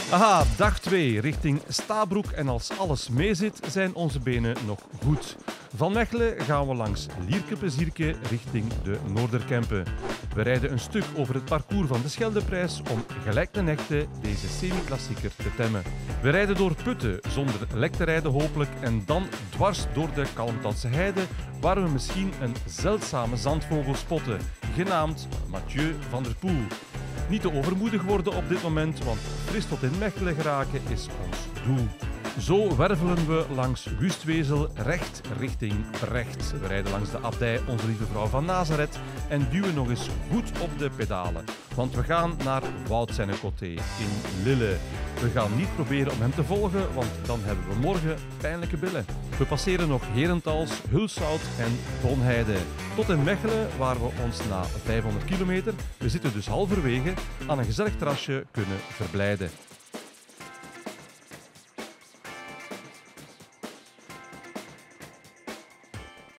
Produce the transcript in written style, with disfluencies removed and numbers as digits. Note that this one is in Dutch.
Aha, dag 2 richting Stabroek en als alles meezit zijn onze benen nog goed. Van Mechelen gaan we langs Lierke-Plezierke richting de Noorderkempen. We rijden een stuk over het parcours van de Scheldeprijs om gelijk ten echte deze semi-klassieker te temmen. We rijden door Putten zonder lek te rijden hopelijk en dan dwars door de Kalmthanse Heide waar we misschien een zeldzame zandvogel spotten, genaamd Mathieu van der Poel. Niet te overmoedig worden op dit moment, want fris tot in Mechelen geraken is ons doel. Zo wervelen we langs Wustwezel recht richting Brecht. We rijden langs de abdij Onze Lieve Vrouw van Nazareth en duwen nog eens goed op de pedalen. Want we gaan naar Woudseine-Côté in Lille. We gaan niet proberen om hem te volgen, want dan hebben we morgen pijnlijke billen. We passeren nog Herentals, Hulshout en Bonheide. Tot in Mechelen, waar we ons na 500 kilometer, we zitten dus halverwege, aan een gezellig terrasje kunnen verblijden.